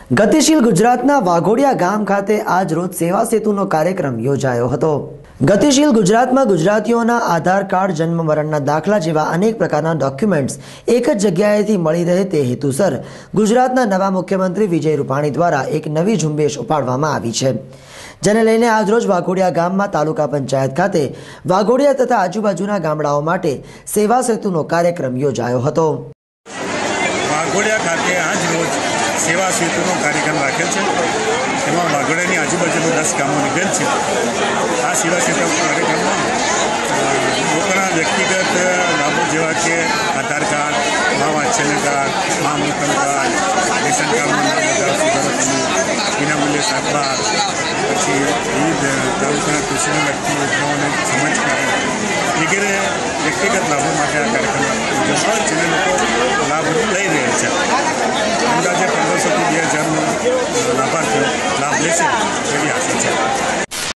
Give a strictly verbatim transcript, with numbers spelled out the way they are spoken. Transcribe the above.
ગતિશીલ ગુજરાતના વાઘોડિયા ગામ ખાતે આજ રોજ સેવા સેતુનો કાર્યક્રમ યોજાયો હતો। ગતિશીલ ગુજરાતમાં ગુજરાતીઓના આધાર કાર્ડ, જન્મ મરણના દાખલા જેવા અનેક પ્રકારના ડોક્યુમેન્ટ્સ એક જ જગ્યાએથી મળી રહે તે હેતુસર ગુજરાતના નવા મુખ્યમંત્રી વિજય રૂપાણી દ્વારા એક નવી ઝુંબેશ ઉપાડવામાં આવી છે, જેને લઈને આજરોજ વાઘોડિયા ગામમાં તાલુકા પંચાયત ખાતે વાઘોડિયા તથા આજુબાજુના ગામડાઓ માટે સેવા સેતુનો કાર્યક્રમ યોજાયો હતો। વાઘોડિયા ખાતે આજ રોજ સેવા સેતુનો કાર્યક્રમ રાખેલ છે, તેમાં વાઘોડિયાની આજુબાજુના દસ ગામો નીકળેલ છે। આ સેવા સેતુ કાર્યક્રમમાં લોકોના વ્યક્તિગત લાભો જેવા કે આધાર કાર્ડ, મા વાત્સલ્ય કાર્ડ, મા મૃતમ કાર્ડ, રેશન કાર્ડમાં નામ વધારો સુધારો કરવું, વિનામૂલ્ય સારવાર, પછી વિવિધ તાલુકાના કૃષિને લગતી યોજનાઓને સમજ કરવી વગેરે વ્યક્તિગત લાભો માટે આ કાર્યક્રમ યોજાશે, જેને લોકો લાભ લઈ રહ્યા છે। અંદાજે પંદરસોથી બે હજારનો લાભાર્થીઓ લાભ લેશે તેવી આશા છે।